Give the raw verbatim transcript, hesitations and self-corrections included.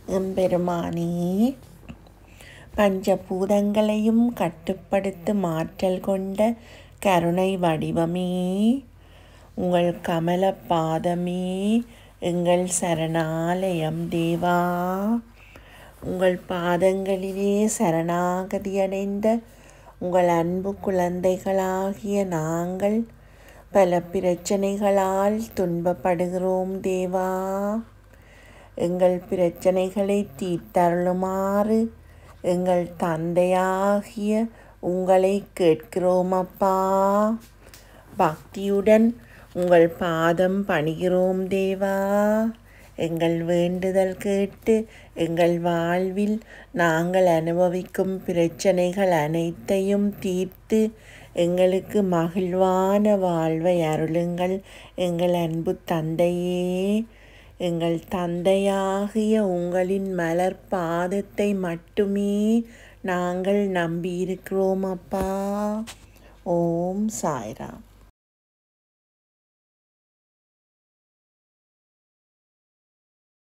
எம்பெருமானே, பஞ்சபூதங்களையும் கட்டுப்படுத்தும் ஆற்றல் கொண்ட கருணை வடிவமே, உங்கள் கமல பாதமே எங்கள் சரணாலயம் தேவா. உங்கள் பாதங்களிலே சரணாகதி அடைந்த உங்கள் அன்பு குழந்தைகளாகிய நாங்கள் பல பிரச்சனைகளால் துன்பப்படுகிறோம் தேவா. எங்கள் பிரச்சனைகளை தீர்த்தருளுமாறு எங்கள் தந்தையாகிய உங்களை கேட்கிறோம் அப்பா. பக்தியுடன் உங்கள் பாதம் பணிகிறோம் தேவா. எங்கள் வேண்டுதல் கேட்டு எங்கள் வாழ்வில் நாங்கள் அனுபவிக்கும் பிரச்சனைகள் அனைத்தையும் தீர்த்து எங்களுக்கு மகிழ்வான வாழ்வை அருளுங்கள் எங்கள் அன்பு தந்தையே. எங்கள் தந்தையாகிய உங்களின் மலர் பாதத்தை மட்டுமே நாங்கள் நம்பியிருக்கிறோம் அப்பா. ஓம் சாய் ராம்.